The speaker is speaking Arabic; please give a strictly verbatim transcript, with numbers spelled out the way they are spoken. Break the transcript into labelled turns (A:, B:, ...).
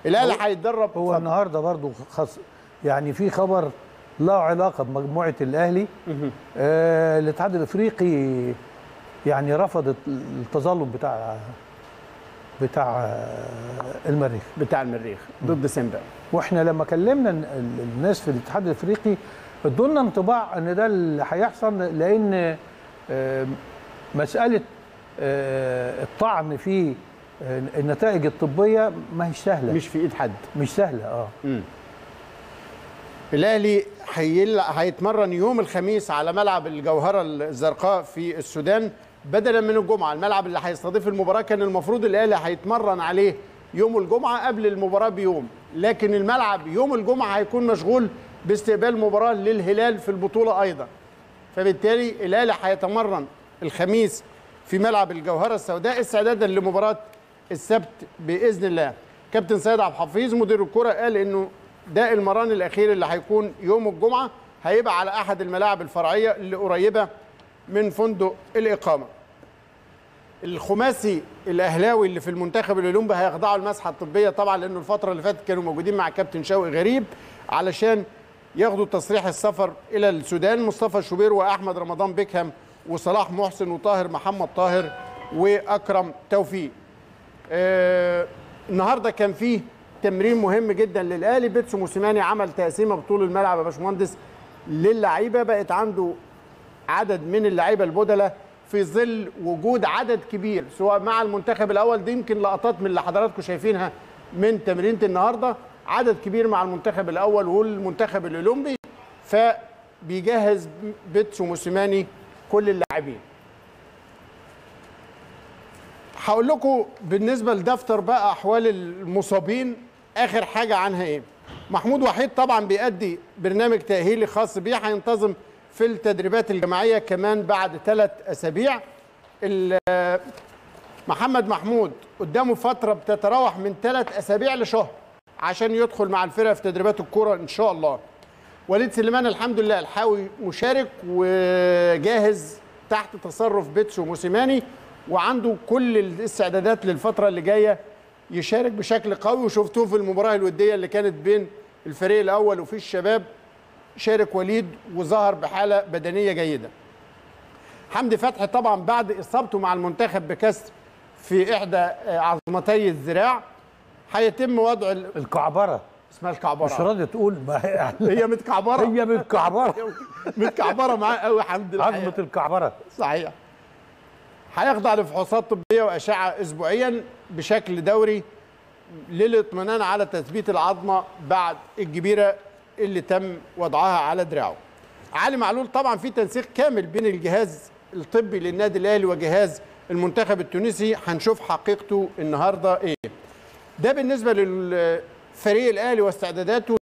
A: الاهلي هيتدرب.
B: هو النهارده برضو خاص يعني في خبر له علاقه بمجموعه الاهلي. آه الاتحاد الافريقي يعني رفض التظلم بتاع بتاع المريخ
A: بتاع المريخ ضد سيمبا.
B: واحنا لما كلمنا الناس في الاتحاد الافريقي ادوا لنا انطباع ان ده اللي هيحصل، لان مساله الطعن في النتائج الطبيه ما هيش سهله،
A: مش في ايد حد،
B: مش سهله. اه
A: امم الاهلي هيتمرن يوم الخميس على ملعب الجوهره الزرقاء في السودان بدلا من الجمعه. الملعب اللي هيستضيف المباراه كان المفروض الاهلي هيتمرن عليه يوم الجمعه قبل المباراه بيوم، لكن الملعب يوم الجمعه هيكون مشغول باستقبال مباراه للهلال في البطوله ايضا، فبالتالي الاهلي هيتمرن الخميس في ملعب الجوهره السوداء استعدادا لمباراه السبت باذن الله. كابتن سيد عبد الحفيظ مدير الكره قال انه ده المران الاخير اللي هيكون يوم الجمعه، هيبقى على احد الملاعب الفرعيه اللي قريبه من فندق الاقامه. الخماسي الاهلاوي اللي في المنتخب الاولمبي هيخضعوا المسحه الطبيه طبعا، لانه الفتره اللي فاتت كانوا موجودين مع كابتن شوقي غريب علشان ياخدوا تصريح السفر الى السودان. مصطفى شوبير واحمد رمضان بيكهام وصلاح محسن وطاهر محمد طاهر واكرم توفيق. آه النهارده كان فيه تمرين مهم جدا للاهلي. بيتسو موسيماني عمل تقسيمه بطول الملعب يا باشمهندس للعيبه، بقت عنده عدد من اللعيبه البدلاء في ظل وجود عدد كبير سواء مع المنتخب الاول. دي يمكن لقطات من اللي حضراتكم شايفينها من تمرينه النهارده، عدد كبير مع المنتخب الاول والمنتخب الاولمبي، فبيجهز بيتسو موسيماني كل اللاعبين. هقول لكم بالنسبه لدفتر بقى احوال المصابين اخر حاجه عنها ايه. محمود وحيد طبعا بيأدي برنامج تأهيلي خاص بيه، هينتظم في التدريبات الجماعيه كمان بعد ثلاث اسابيع. محمد محمود قدامه فتره بتتراوح من ثلاث اسابيع لشهر عشان يدخل مع الفرقه في تدريبات الكوره ان شاء الله. وليد سليمان الحمد لله الحاوي مشارك وجاهز تحت تصرف بيتسو موسيماني، وعنده كل الاستعدادات للفتره اللي جايه يشارك بشكل قوي. وشفتوه في المباراه الوديه اللي كانت بين الفريق الاول وفي الشباب، شارك وليد وظهر بحاله بدنيه جيده. حمدي فتحي طبعا بعد اصابته مع المنتخب بكسر في احدى عظمتي الذراع هيتم وضع
B: الكعبره.
A: اسمها الكعبره،
B: مش راضي تقول ما
A: يعني هي متكعبره،
B: هي متكعبره
A: متكعبره معاه قوي حمدي
B: عظمه الكعبره
A: صحيح. هيخضع لفحوصات طبيه واشعه اسبوعيا بشكل دوري للاطمئنان على تثبيت العظمه بعد الجبيره اللي تم وضعها على دراعه. علي معلول طبعا في تنسيق كامل بين الجهاز الطبي للنادي الاهلي وجهاز المنتخب التونسي، هنشوف حقيقته النهارده ايه. ده بالنسبه للفريق الاهلي واستعداداته